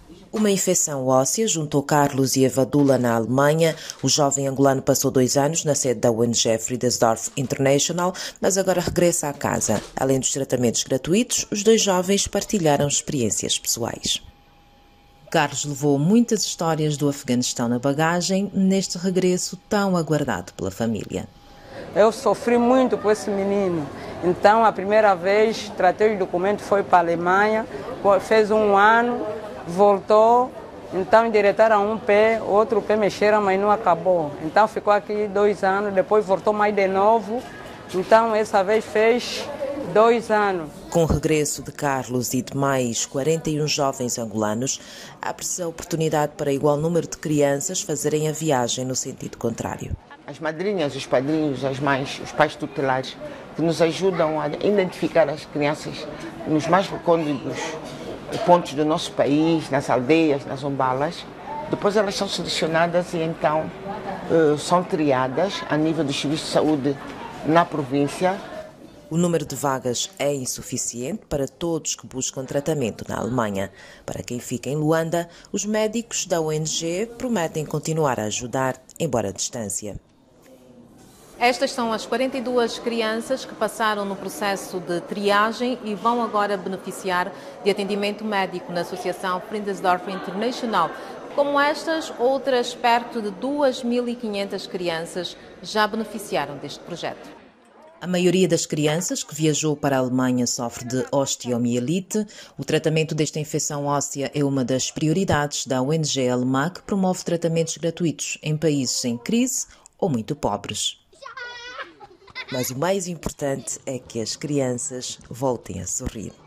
Uma infecção óssea juntou Carlos e Evadula na Alemanha. O jovem angolano passou 2 anos na sede da ONG Friedensdorf International, mas agora regressa à casa. Além dos tratamentos gratuitos, os 2 jovens partilharam experiências pessoais. Carlos levou muitas histórias do Afeganistão na bagagem neste regresso tão aguardado pela família. Eu sofri muito com esse menino. Então, a primeira vez, tratei o documento, foi para a Alemanha, fez 1 ano, voltou, então endireitaram um pé, outro pé mexeram, mas não acabou. Então, ficou aqui 2 anos, depois voltou mais de novo. Então, essa vez fez 2 anos. Com o regresso de Carlos e de mais 41 jovens angolanos, abre-se a oportunidade para igual número de crianças fazerem a viagem no sentido contrário. As madrinhas, os padrinhos, as mães, os pais tutelares, que nos ajudam a identificar as crianças nos mais recônditos pontos do nosso país, nas aldeias, nas umbalas. Depois elas são selecionadas e então são triadas a nível do serviço de saúde na província. O número de vagas é insuficiente para todos que buscam tratamento na Alemanha. Para quem fica em Luanda, os médicos da ONG prometem continuar a ajudar, embora à distância. Estas são as 42 crianças que passaram no processo de triagem e vão agora beneficiar de atendimento médico na Associação Friedensdorf International. Como estas, outras perto de 2.500 crianças já beneficiaram deste projeto. A maioria das crianças que viajou para a Alemanha sofre de osteomielite. O tratamento desta infecção óssea é uma das prioridades da ONG alemã, que promove tratamentos gratuitos em países em crise ou muito pobres. Mas o mais importante é que as crianças voltem a sorrir.